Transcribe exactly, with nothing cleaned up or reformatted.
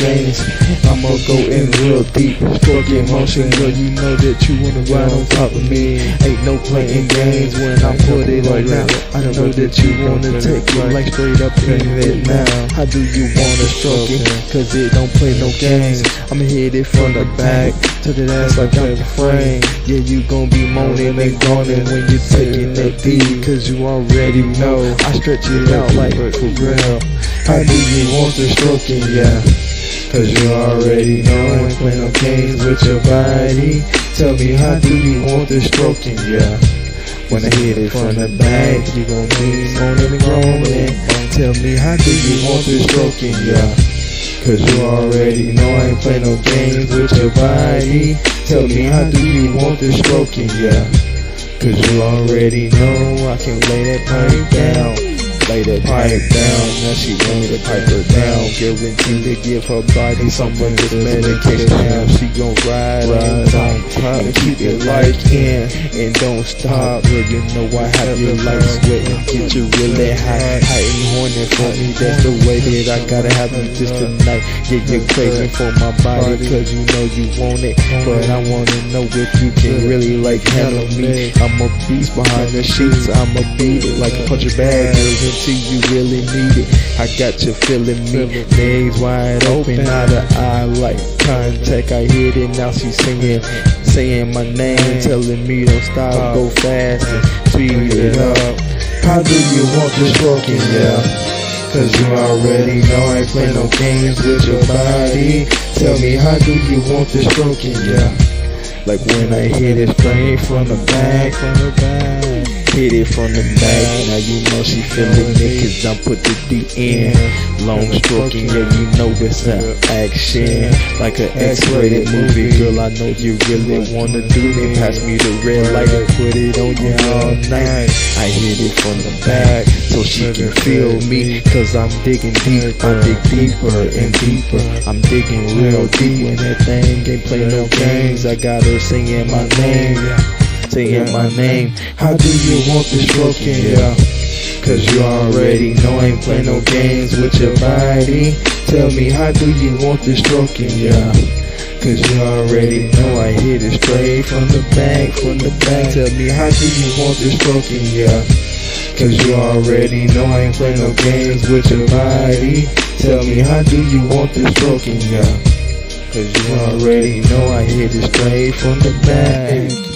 games. I'ma go in real deep, stroking motion, girl, you know that you wanna ride on top of me. Ain't no playing games when I put it on now. I know that you wanna take it like straight up in it now. How do you wanna stroke it? Cause it don't play no games. I'ma hit it from the back to the ass like I'm the frame. Yeah, you gon' be moaning and groaning when you're taking that beat, cause you already know I stretch it out like for real. How do you want the stroking? Yeah, cause you already know I ain't play no games with your body. Tell me, how do you want the stroking? Yeah, when I hit it from the back, you gon' be moaning and groaning. Tell me, how do you want the stroking? Yeah, cause you already know I ain't play no games with your body. Tell me, how do you want the stroking? Yeah, cause you already know I can lay that pipe down. Lay that pipe down, now she want me to pipe her down. Guaranteed to give her body some of this medication. Now she gon' ride on top and keep it like in and don't stop. Girl, you know I have you like sweating, get you really hot, hot and horny for me. That's the way that I gotta have you just tonight. Yeah, you're craving for my body, cause you know you want it, but I wanna know if you can really like handle me. I'm a beast behind the sheets, I'ma beat it like a punch of bag, girl, until you really need it. I got you feeling me, legs wide open, eye to eye like contact. I hit it, now she's singing, saying my name, telling me don't stop, go fast and speed it up. How do you want the stroking? Yeah, cause you already know I ain't play no games with your body. Tell me, how do you want the stroking? Yeah, like when I hit it straight from the back, from the back. Hit it from the back, now you know she feeling it, cause I put the D in. Long stroking, yeah, you know it's an action, like an X-rated movie. Girl, I know you really wanna do it. Pass me the red light and put it on you all night. I hit it from the back so she can feel me, cause I'm digging deep. I dig deeper and deeper, I'm digging real deep. When that thing ain't play no games, I got her singing my name, saying my name. How do you want the stroking? Yeah, cause you already know I ain't play no games with your body. Tell me, how do you want the stroking? Yeah, cause you already know I hit it straight from the back, from the back. Tell me, how do you want the stroking? Yeah, cause you already know I ain't play no games with your body. Tell me, how do you want the stroking? Yeah, cause you already know I hit it straight from the back.